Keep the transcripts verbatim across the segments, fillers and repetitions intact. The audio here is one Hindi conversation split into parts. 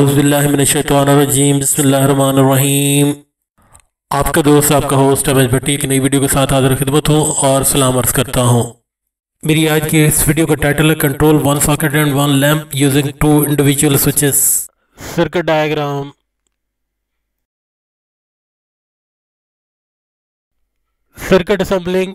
औज़ुबिल्लाहिमिनश्शैतानिर्रजीम बिस्मिल्लाहिर्रहमानिर्रहीम। आपका दोस्त आपका होस्ट अवैज भट्टी एक नई वीडियो के साथ हाजिर खिदमत हूँ और सलाम अर्ज़ करता हूँ। मेरी आज की इस वीडियो का टाइटल है control one socket and one lamp using two individual switches. Circuit diagram, circuit assembling,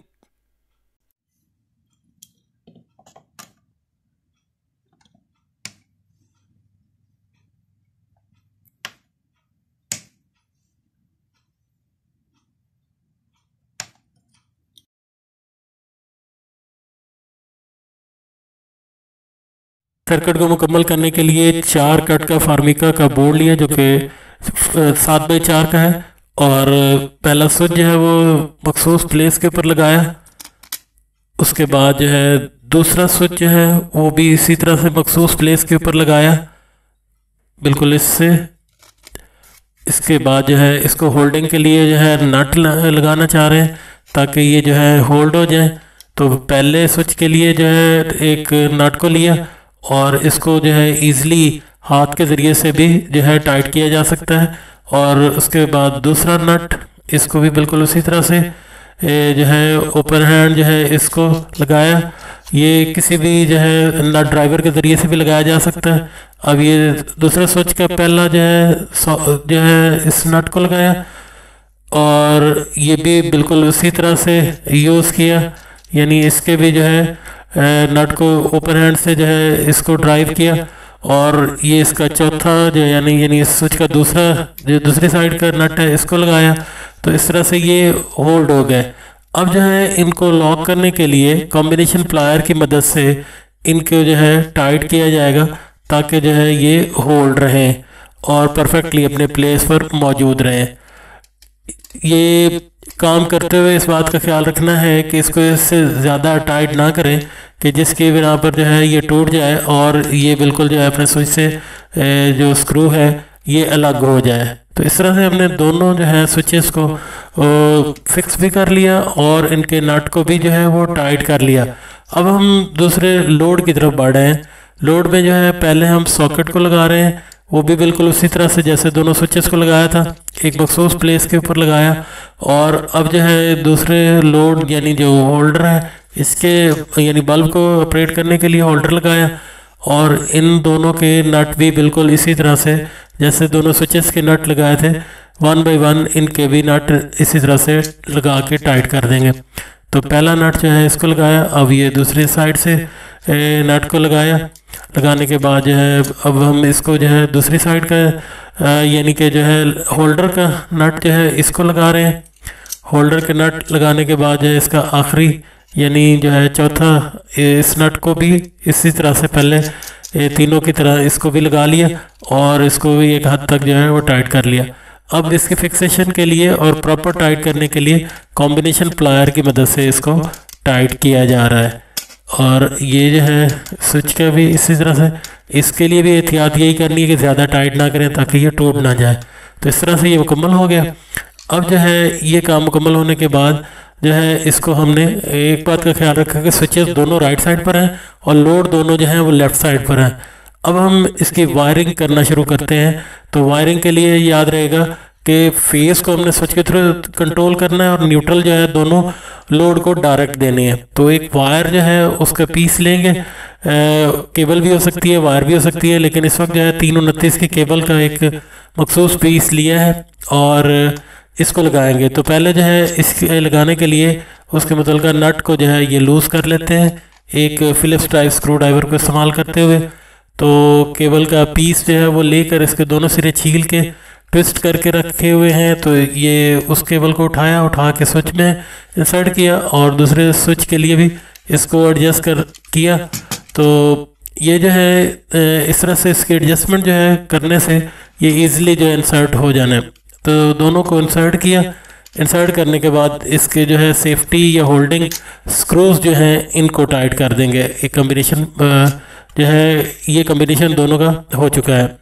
circuit को मुकम्मल करने के लिए चार कट का फार्मिका का बोर्ड लिया जो कि सात बाई चार का है और पहला स्विच जो है वो मखसूस प्लेस के ऊपर लगाया। उसके बाद जो है दूसरा स्विच जो है वो भी इसी तरह से मखसूस प्लेस के ऊपर लगाया बिल्कुल इससे। इसके बाद जो है इसको होल्डिंग के लिए जो है नट लगाना चाह रहे हैं ताकि ये जो है होल्ड हो जाए। तो पहले स्विच के लिए जो है एक नट को लिया और इसको जो है इजीली हाथ के ज़रिए से भी जो है टाइट किया जा सकता है। और उसके बाद दूसरा नट इसको भी बिल्कुल उसी तरह से जो है ओपन हैंड जो है इसको लगाया। ये किसी भी जो है नट ड्राइवर के ज़रिए से भी लगाया जा सकता है। अब ये दूसरा स्विच का पहला जो है जो है इस नट को लगाया और ये भी बिल्कुल उसी तरह से यूज़ किया, यानी इसके भी जो है नट को ओपन हैंड से जो है इसको ड्राइव किया। और ये इसका चौथा जो यानी यानी इस स्विच का दूसरा जो दूसरी साइड का नट है इसको लगाया। तो इस तरह से ये होल्ड हो गए। अब जो है इनको लॉक करने के लिए कॉम्बिनेशन प्लायर की मदद से इनको जो है टाइट किया जाएगा ताकि जो है ये होल्ड रहें और परफेक्टली अपने प्लेस पर मौजूद रहें। ये काम करते हुए इस बात का ख्याल रखना है कि इसको इससे ज़्यादा टाइट ना करें कि जिसकी बिना पर जो है ये टूट जाए और ये बिल्कुल जो है अपने स्विच से जो स्क्रू है ये अलग हो जाए। तो इस तरह से हमने दोनों जो है स्विचेस को फिक्स भी कर लिया और इनके नट को भी जो है वो टाइट कर लिया। अब हम दूसरे लोड की तरफ बढ़ रहे हैं। लोड में जो है पहले हम सॉकेट को लगा रहे हैं, वो भी बिल्कुल उसी तरह से जैसे दोनों स्विचेस को लगाया था, एक मखसूस प्लेस के ऊपर लगाया। और अब जो है दूसरे लोड यानी जो होल्डर है इसके यानी बल्ब को ऑपरेट करने के लिए होल्डर लगाया और इन दोनों के नट भी बिल्कुल इसी तरह से जैसे दोनों स्विचेस के नट लगाए थे वन बाय वन इनके भी नट इसी तरह से लगा के टाइट कर देंगे। तो पहला नट जो है इसको लगाया, अब ये दूसरी साइड से नट को लगाया। लगाने के बाद जो है अब हम इसको जो है दूसरी साइड का यानी कि जो है होल्डर का नट जो है इसको लगा रहे हैं। होल्डर के नट लगाने के बाद जो है इसका आखिरी यानी जो है चौथा इस नट को भी इसी तरह से पहले तीनों की तरह इसको भी लगा लिया और इसको भी एक हद तक जो है वो टाइट कर लिया। अब इसके फिक्सेशन के लिए और प्रॉपर टाइट करने के लिए कॉम्बिनेशन प्लायर की मदद से इसको टाइट किया जा रहा है। और ये जो है स्विच का भी इसी तरह से, इसके लिए भी एहतियात यही करनी है कि ज़्यादा टाइट ना करें ताकि ये टूट ना जाए। तो इस तरह से ये मुकम्मल हो गया। अब जो है ये काम मुकम्मल होने के बाद जो है इसको हमने एक बात का ख्याल रखा कि स्विचेस दोनों राइट साइड पर हैं और लोड दोनों जो हैं वो लेफ़्ट साइड पर हैं। अब हम इसकी वायरिंग करना शुरू करते हैं। तो वायरिंग के लिए याद रहेगा कि फेस को हमने स्विच के थ्रू कंट्रोल करना है और न्यूट्रल जो है दोनों लोड को डायरेक्ट देनी है। तो एक वायर जो है उसका पीस लेंगे, आ, केबल भी हो सकती है, वायर भी हो सकती है, लेकिन इस वक्त जो है तीन उनतीस की केबल का एक मखसूस पीस लिया है और इसको लगाएंगे। तो पहले जो है इसके लगाने के लिए उसके मुतल्लिका नट को जो है ये लूज़ कर लेते हैं एक फिलिप्स टाइप स्क्रू ड्राइवर को इस्तेमाल करते हुए। तो केबल का पीस जो है वो लेकर इसके दोनों सिरे छील के ट्विस्ट करके रखे हुए हैं। तो ये उस केबल को उठाया, उठा के स्विच में इंसर्ट किया और दूसरे स्विच के लिए भी इसको एडजस्ट कर किया। तो ये जो है इस तरह से इसके एडजस्टमेंट जो है करने से ये इजीली जो है इंसर्ट हो जाना है। तो दोनों को इंसर्ट किया। इंसर्ट करने के बाद इसके जो है सेफ्टी या होल्डिंग स्क्रूज जो हैं इनको टाइट कर देंगे। एक कम्बिनेशन जो है ये कम्बिनेशन दोनों का हो चुका है।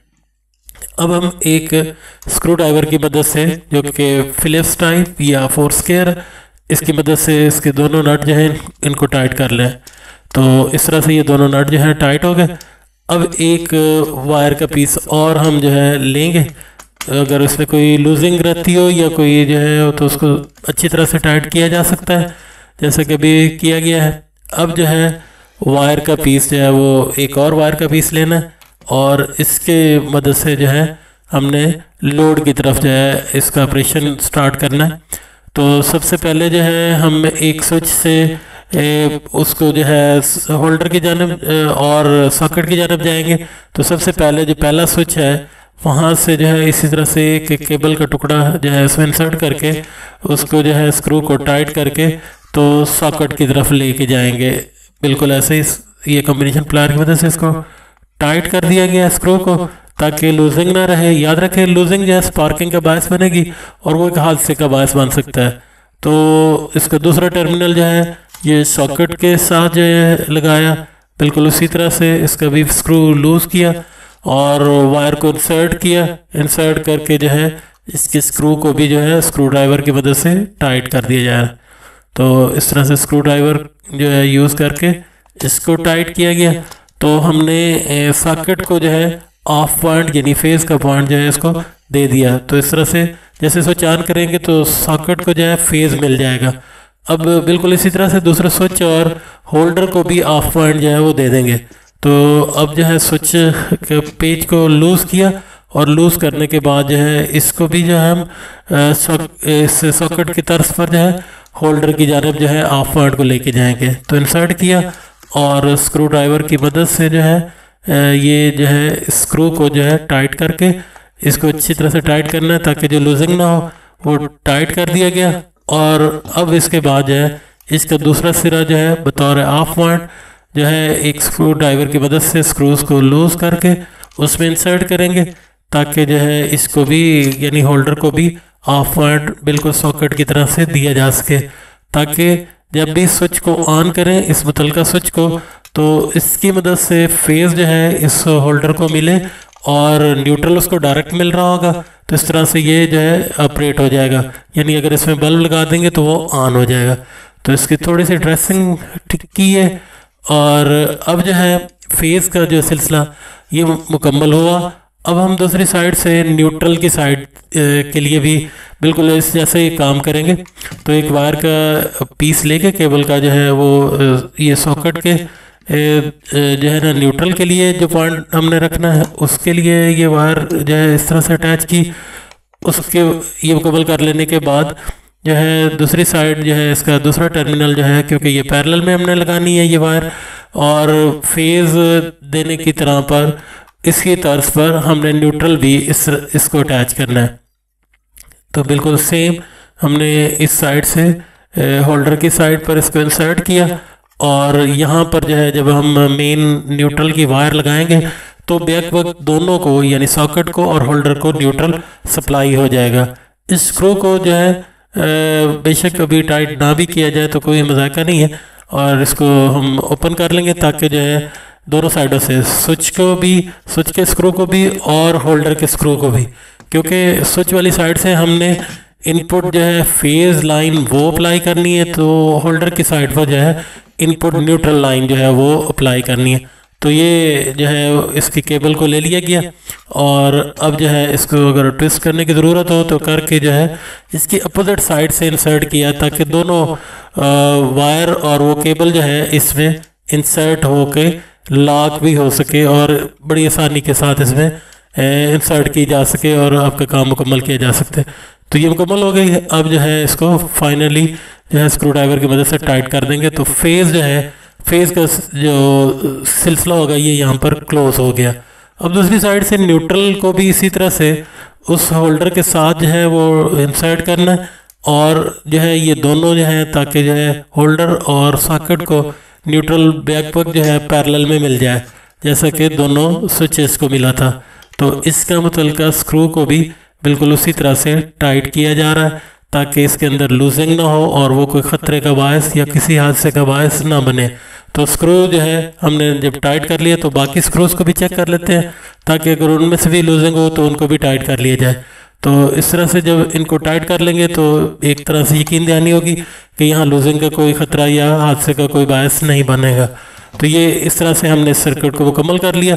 अब हम एक स्क्रू ड्राइवर की मदद से जो कि फिलिप्स टाइप या फोर स्केयर इसकी मदद से इसके दोनों नट जो हैं इनको टाइट कर लें। तो इस तरह से ये दोनों नट जो हैं टाइट हो गए। अब एक वायर का पीस और हम जो है लेंगे, अगर उसमें कोई लूजिंग रहती हो या कोई जो है तो उसको अच्छी तरह से टाइट किया जा सकता है, जैसे कि अभी किया गया है। अब जो है वायर का पीस जो है वो एक और वायर का पीस लेना है और इसके मदद से जो है हमने लोड की तरफ जो है इसका ऑपरेशन स्टार्ट करना है। तो सबसे पहले जो है हम एक स्विच से ए, उसको जो है होल्डर की जानब और सॉकेट की जानब जाएंगे। तो सबसे पहले जो पहला स्विच है वहाँ से जो है इसी तरह से एक केबल का टुकड़ा जो है उसमें इंसर्ट करके उसको जो है स्क्रू को टाइट करके तो सॉकेट की तरफ लेके जाएंगे। बिल्कुल ऐसे ही ये कॉम्बिनेशन प्लायर की वजह से इसको टाइट कर दिया गया स्क्रू को ताकि लूजिंग ना रहे। याद रखें लूजिंग जो है स्पार्किंग का बायस बनेगी और वो एक हादसे का बायस बन सकता है। तो इसका दूसरा टर्मिनल जो है ये सॉकेट के साथ जो है लगाया, बिल्कुल उसी तरह से इसका भी स्क्रू लूज किया और वायर को इंसर्ट किया। इंसर्ट करके जो है इसके स्क्रू को भी जो है स्क्रू ड्राइवर की मदद से टाइट कर दिया जाए। तो इस तरह से स्क्रू ड्राइवर जो है यूज़ करके इसको टाइट किया गया। तो हमने सॉकेट को जो है ऑफ पॉइंट यानी फेज का पॉइंट जो है इसको दे दिया। तो इस तरह से जैसे स्विच ऑन करेंगे तो सॉकेट को जो है फेज मिल जाएगा। अब बिल्कुल इसी तरह से दूसरा स्विच और होल्डर को भी ऑफ पॉइंट जो है वो दे देंगे। तो अब जो है स्विच के पेज को लूज़ किया और लूज़ करने के बाद जो है इसको भी जो है हम इस सॉकेट की तरफ पर जो है होल्डर की जानब जो है ऑफ पॉइंट को लेके जाएंगे। तो इंसर्ट किया और स्क्रू ड्राइवर की मदद से जो है ये जो है स्क्रू को जो है टाइट करके इसको अच्छी तरह से टाइट करना है ताकि जो लूजिंग ना हो, वो टाइट कर दिया गया। और अब इसके बाद जो है इसका दूसरा सिरा जो है बतौर ऑफ पॉइंट जो है एक स्क्रू ड्राइवर की मदद से स्क्रूज को लूज करके उसमें इंसर्ट करेंगे ताकि जो है इसको भी यानी होल्डर को भी ऑफ पॉइंट बिल्कुल सॉकेट की तरह से दिया जा सके, ताकि जब भी स्विच को ऑन करें इस मुतलका स्विच को तो इसकी मदद से फेज जो है इस होल्डर को मिले और न्यूट्रल उसको डायरेक्ट मिल रहा होगा। तो इस तरह से ये जो है ऑपरेट हो जाएगा, यानी अगर इसमें बल्ब लगा देंगे तो वो ऑन हो जाएगा। तो इसकी थोड़ी सी ड्रेसिंग ठीक की है और अब जो है फेज का जो सिलसिला ये मुकम्मल हुआ। अब हम दूसरी साइड से न्यूट्रल की साइड के लिए भी बिल्कुल इस जैसे ही काम करेंगे। तो एक वायर का पीस लेके केबल का जो है वो ये सॉकेट के जो है ना न्यूट्रल के लिए जो पॉइंट हमने रखना है उसके लिए ये वायर जो है इस तरह से अटैच की। उसके ये मुकम्मल कर लेने के बाद जो है दूसरी साइड जो है इसका दूसरा टर्मिनल जो है, क्योंकि ये पैरेलल में हमने लगानी है ये वायर और फेज देने की तरह पर इसकी तर्ज पर हमने न्यूट्रल भी इस इसको अटैच करना है। तो बिल्कुल सेम हमने इस साइड से होल्डर की साइड पर इसको इंसर्ट किया और यहाँ पर जो है जब हम मेन न्यूट्रल की वायर लगाएंगे तो बैक वक्त दोनों को यानी सॉकेट को और होल्डर को न्यूट्रल सप्लाई हो जाएगा। इस स्क्रू को जो है बेशक कभी टाइट ना भी किया जाए तो कोई मजाका नहीं है और इसको हम ओपन कर लेंगे ताकि जो है दोनों साइडों से स्विच को भी स्विच के स्क्रू को भी और होल्डर के स्क्रू को भी, क्योंकि स्विच वाली साइड से हमने इनपुट जो है फेज लाइन वो अप्लाई करनी है तो होल्डर की साइड पर जो है इनपुट न्यूट्रल लाइन जो है वो अप्लाई करनी है। तो ये जो है इसकी केबल को ले लिया गया और अब जो है इसको अगर ट्विस्ट करने की ज़रूरत हो तो करके जो है इसकी अपोजिट साइड से इंसर्ट किया ताकि दोनों वायर और वो केबल जो है इसमें इंसर्ट होके लॉक भी हो सके और बड़ी आसानी के साथ इसमें इंसर्ट की जा सके और आपका काम मुकम्मल किया जा सकते। तो ये मुकम्मल हो गई है। अब जो है इसको फाइनली जो है स्क्रू ड्राइवर की मदद से टाइट कर देंगे तो फेज जो है फेज का जो सिलसिला होगा ये यहाँ पर क्लोज हो गया। अब दूसरी साइड से न्यूट्रल को भी इसी तरह से उस होल्डर के साथ जो है वो इंसर्ट करना है और जो है ये दोनों जो है ताकि जो है होल्डर और सॉकेट को न्यूट्रल बैक वक्त जो है पैरेलल में मिल जाए जैसा कि दोनों स्विचेस को मिला था। तो इसका मुतल्लिका स्क्रू को भी बिल्कुल उसी तरह से टाइट किया जा रहा है ताकि इसके अंदर लूजिंग ना हो और वो कोई ख़तरे का बायस या किसी हादसे का बायस ना बने। तो स्क्रू जो है हमने जब टाइट कर लिया तो बाकी स्क्रूज को भी चेक कर लेते हैं ताकि अगर उनमें से भी लूजिंग हो तो उनको भी टाइट कर लिया जाए। तो इस तरह से जब इनको टाइट कर लेंगे तो एक तरह से यकीन दहानी होगी कि यहाँ लूजिंग का कोई ख़तरा या हादसे का कोई बायस नहीं बनेगा। तो ये इस तरह से हमने सर्किट को मुकम्मल कर लिया।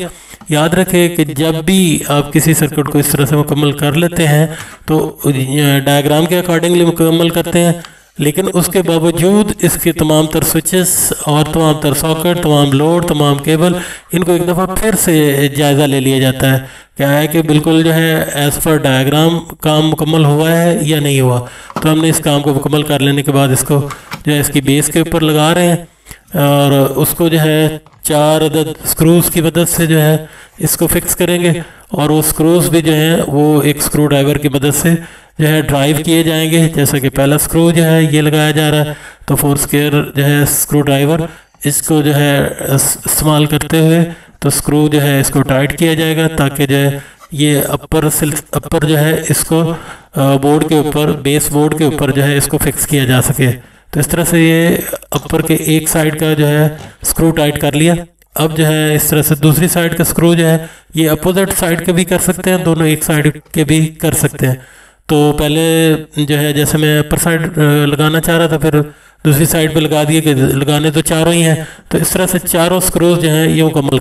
याद रखें कि जब भी आप किसी सर्किट को इस तरह से मुकम्मल कर लेते हैं तो डायग्राम के अकॉर्डिंगली मुकम्मल करते हैं, लेकिन उसके बावजूद इसके तमाम तर स्विचेस और तमाम तर सॉकेट, तमाम लोड, तमाम केबल, इनको एक दफ़ा फिर से जायज़ा ले लिया जाता है क्या है कि बिल्कुल जो है एज़ पर डायग्राम काम मुकम्मल हुआ है या नहीं हुआ। तो हमने इस काम को मुकम्मल कर लेने के बाद इसको जो है इसकी बेस के ऊपर लगा रहे हैं और उसको जो है चार अदद स्क्रूज़ की मदद से जो है इसको फिक्स करेंगे और वो स्क्रूज़ भी जो हैं वो एक स्क्रू ड्राइवर की मदद से जो है ड्राइव किए जाएंगे। जैसे कि पहला स्क्रू जो है ये लगाया जा रहा है, तो फोर स्क्वायर जो है स्क्रू ड्राइवर इसको जो है इस्तेमाल करते हुए तो स्क्रू जो है इसको टाइट किया जाएगा ताकि जो है ये अपर अपर जो है इसको बोर्ड के ऊपर, बेस बोर्ड के ऊपर जो है इसको फिक्स किया जा सके। तो इस तरह से ये अपर के एक साइड का जो है स्क्रू टाइट कर लिया। अब जो है इस तरह से दूसरी साइड का स्क्रू जो है ये अपोजिट साइड के भी कर सकते हैं, दोनों एक साइड के भी कर सकते हैं। तो पहले जो है जैसे मैं अपर साइड लगाना चाह रहा था, फिर दूसरी साइड पे लगा दिए कि लगाने तो चारों ही हैं। तो इस तरह से चारों स्क्रूज जो हैं ये मुकम्मल,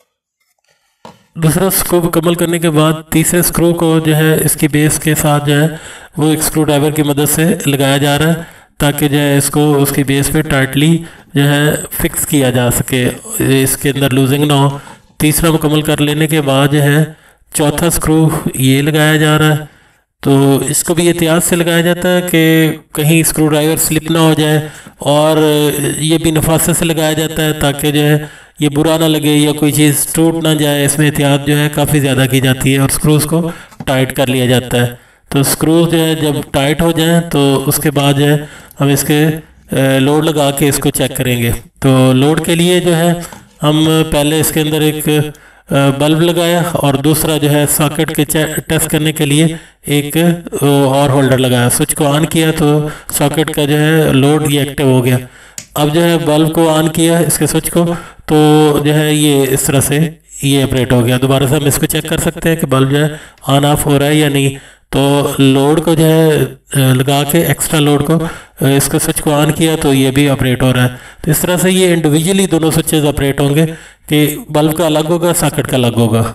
दूसरा स्क्रू मुकम्मल करने के बाद तीसरे स्क्रू को जो है इसकी बेस के साथ जो है वो एक स्क्रू ड्राइवर की मदद से लगाया जा रहा है ताकि जो है इसको उसकी बेस पे टाइटली जो है फिक्स किया जा सके, इसके अंदर लूजिंग ना हो। तीसरा मुकम्मल कर लेने के बाद जो है चौथा स्क्रू ये लगाया जा रहा है। तो इसको भी एहतियात से लगाया जाता है कि कहीं स्क्रू ड्राइवर स्लिप ना हो जाए, और ये भी नफासत से लगाया जाता है ताकि जो है ये बुरा ना लगे या कोई चीज़ टूट ना जाए। इसमें एहतियात जो है काफ़ी ज़्यादा की जाती है और स्क्रूज़ को टाइट कर लिया जाता है। तो स्क्रूज जो है जब टाइट हो जाएं तो उसके बाद जो है हम इसके लोड लगा के इसको चेक करेंगे। तो लोड के लिए जो है हम पहले इसके अंदर एक बल्ब लगाया और दूसरा जो है सॉकेट के टेस्ट करने के लिए एक और होल्डर लगाया। स्विच को ऑन किया तो सॉकेट का जो है लोड ये एक्टिव हो गया। अब जो है बल्ब को ऑन किया इसके स्विच को, तो जो है ये इस तरह से ये ऑपरेट हो गया। दोबारा से हम इसको चेक कर सकते हैं कि बल्ब जो है ऑन ऑफ हो रहा है या नहीं। तो लोड को जो है लगा के एक्स्ट्रा लोड को इसके स्विच को ऑन किया तो ये भी ऑपरेट हो रहा है। तो इस तरह से ये इंडिविजुअली दोनों स्विचेस ऑपरेट होंगे कि बल्ब का अलग होगा, सॉकेट का अलग होगा।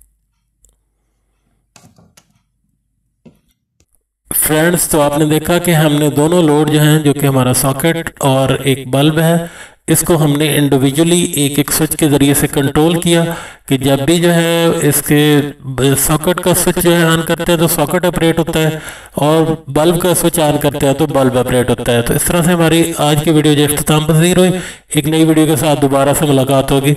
फ्रेंड्स, तो आपने देखा कि हमने दोनों लोड जो हैं, जो कि हमारा सॉकेट और एक बल्ब है, इसको हमने इंडिविजुअली एक एक स्विच के ज़रिए से कंट्रोल किया कि जब भी जो है इसके सॉकेट का स्विच जो है ऑन करते हैं तो सॉकेट ऑपरेट होता है और बल्ब का स्विच ऑन करते हैं तो बल्ब ऑपरेट होता है। तो इस तरह से हमारी आज की वीडियो जो इख्तिताम पज़ीर हुई। एक नई वीडियो के साथ दोबारा से मुलाकात होगी।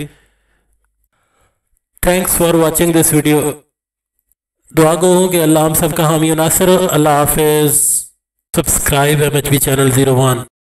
Thanks for watching this video. दुआ गो हूँ कि अल्लाह हम सबका हामी नासिर। अल्लाह हाफिज़। Subscribe M H B channel zero one.